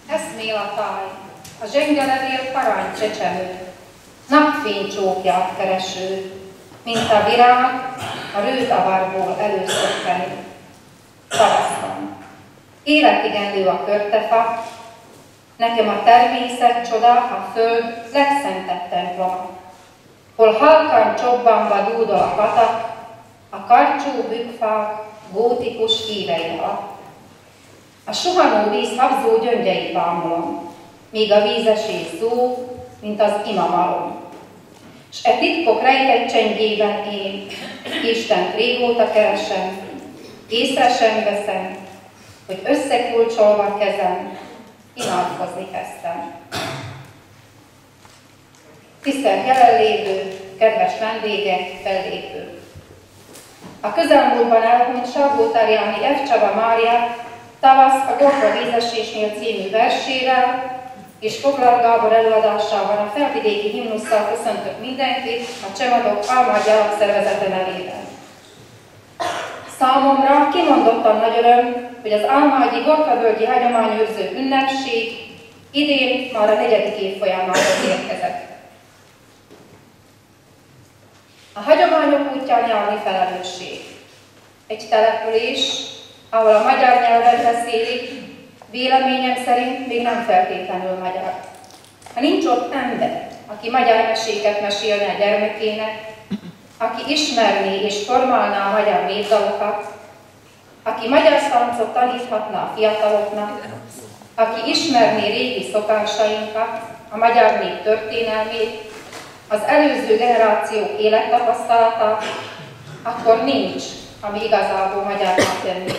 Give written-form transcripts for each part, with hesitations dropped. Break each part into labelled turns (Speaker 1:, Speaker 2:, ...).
Speaker 1: Eszmél a táj, a zsengelevél parány csecsemő, napfény csókját kereső, mint a virág a rőtavárból előszökkenő. Tavasz van. Életigenlő a körtefa, nekem a természet csoda a föld legszentebb temploma, hol halkan csobbanva dúdol a patak, a karcsú bükkfák gótikus hívei alatt. A suhanó víz habzó gyöngyeit bámulom, míg a vízesés zúg, mint az imamalom. S e titkok rejtett csendjében én Istent régóta keresem, észre sem veszem, hogy összekulcsolva kezem, imádkozni kezdtem. Tisztelt jelenlévő, kedves vendégek, fellépők! A közelmúltban elhunyt Salgótarjáni F. Csaba Mária Tavasz a Gorka vízesésnél című versével és Foglar Gábor előadásával a felvidéki himnusszal köszöntök mindenkit a Csemadok Almágyi Alapszervezete nevében. Számomra kimondottan nagy öröm, hogy az Almágyi Gorkavölgyi Hagyományőrző Ünnepség idén már a 4. évfolyamához érkezett. A hagyományok útján járni felelősség. Egy település, ahol a magyar nyelvet beszélik, véleményem szerint még nem feltétlenül magyar. Ha nincs ott ember, aki magyar meséket mesélne a gyermekének, aki ismerné és formálná a magyar népdalokat, aki magyar táncot taníthatna a fiataloknak, aki ismerné régi szokásainkat, a magyar nép történelmét, az előző generációk élettapasztalatát, akkor nincs, ami igazából magyarnak lenni.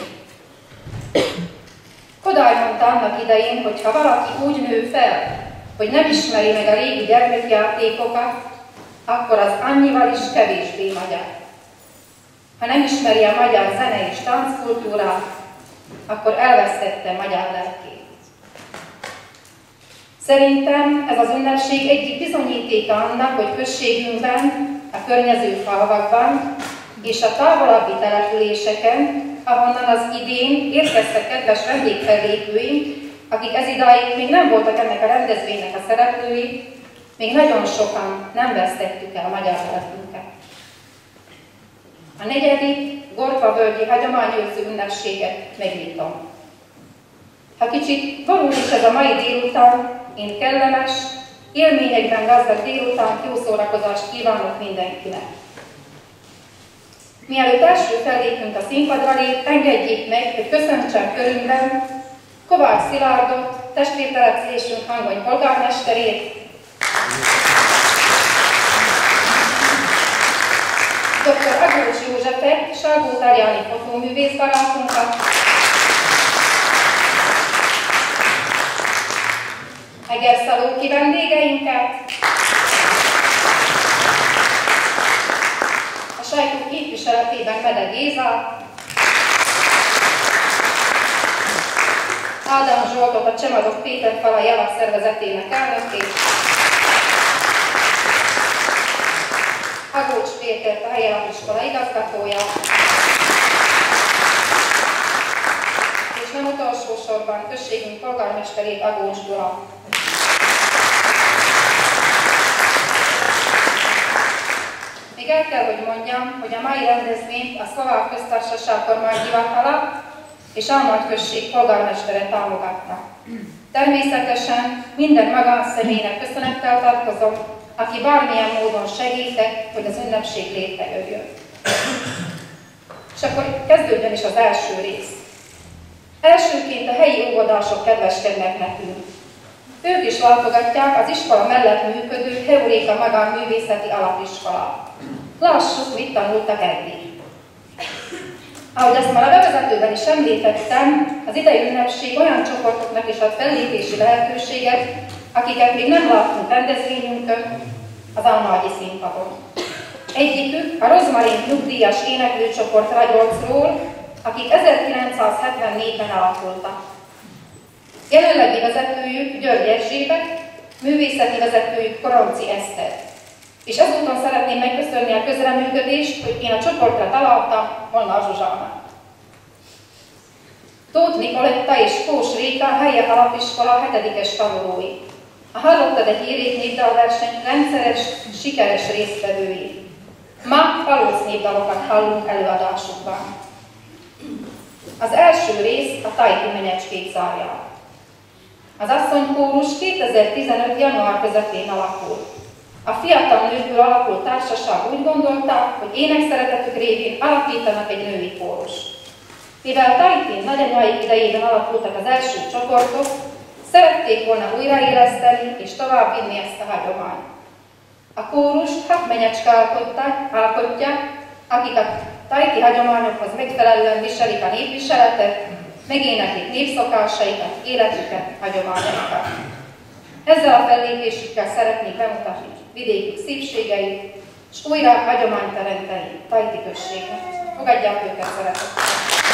Speaker 1: Kodály mondta annak idején, hogy ha valaki úgy nő fel, hogy nem ismeri meg a régi gyermekjátékokat, akkor az annyival is kevésbé magyar. Ha nem ismeri a magyar zene és tánckultúrát, akkor elvesztette magyar lelkét. Szerintem ez az ünnepség egyik bizonyítéka annak, hogy községünkben, a környező falvakban és a távolabbi településeken, ahonnan az idén érkeztek kedves vendégfellépőink, akik ezidáig még nem voltak ennek a rendezvénynek a szereplői, még nagyon sokan nem vesztettük el a magyar lelkünket. A 4. Gorkavölgyi Hagyományőrző Ünnepséget megnyitom. Ha kicsit borul is ez a mai délután, én kellemes, élményekben gazdag délután jó szórakozást kívánok mindenkinek. Mielőtt első fellépünk a színpadra lép, engedjék meg, hogy köszöntsem körünkben Kovács Szilárdot, testvértelepülésünk Hangony polgármesterét, dr. Agócs Józsefet, Salgótarjáni fotóművész barátunkat, Egerszalóki vendégeinket, a sajtó képviseletében Mede Géza, Ádám Zsoltot, a Csemadok Péterfalai Alapszervezetének elnökét, Agócs Pétert, a helyi alapiskola igazgatója, és nem utolsó sorban községünk polgármesterét, Agócs Gyula. Még el kell, hogy mondjam, hogy a mai rendezvényt a Szlovák Köztársaság Kormányhivatala és Almágy község polgármestere támogatnak. Természetesen minden magánszemélynek köszönettel tartozom, aki bármilyen módon segített, hogy az ünnepség létrejöjjön. És akkor kezdődjön is az első rész. Elsőként a helyi óvodások kedveskednek nekünk. Ők is látogatják az iskola mellett működő Heuréka Magánművészeti Alapiskola. Lássuk, mit tanultak eddig. Ahogy azt már a bevezetőben is említettem, az idei ünnepség olyan csoportoknak is ad fellépési lehetőséget, akiket még nem láttunk rendezvényünkön, az Almágyi színpadon. Egyikük a Rozmarin nyugdíjas éneklőcsoport Ragyolcról, akik 1974-ben alakultak. Jelenlegi vezetőjük György Erzsébet, művészeti vezetőjük Koronci Eszter. És ezúton szeretném megköszönni a közreműködést, hogy én a csoportra találtam Molnár Zsuzsának. Tóth Nikoletta és Kós Réka helye alapiskola 7-es tanulói. A Hallottad egy hírét népdalverseny rendszeres, sikeres résztvevői. Ma Palóc népdalokat hallunk előadásukban. Az első rész a Tajti Menyecskék zárja. Az asszonykórus 2015. január közepén alakult. A fiatal nőkből alakult társaság úgy gondolta, hogy énekszeretetük révén alapítanak egy női kórust. Mivel Tajtin nagyanyáik idejében alakultak az első csoportok, szerették volna újraéleszteni és továbbvinni ezt a hagyományt. A kórust 6 menyecske alkotja, akik a tajti hagyományokhoz megfelelően viselik a népviseletet, megéneklik népszokásaikat, életüket, hagyományaikat. Ezzel a fellépésükkel szeretnék bemutatni vidékük szépségeit, és újra hagyományt teremteni Tajti községnek. Fogadják őket szeretettel!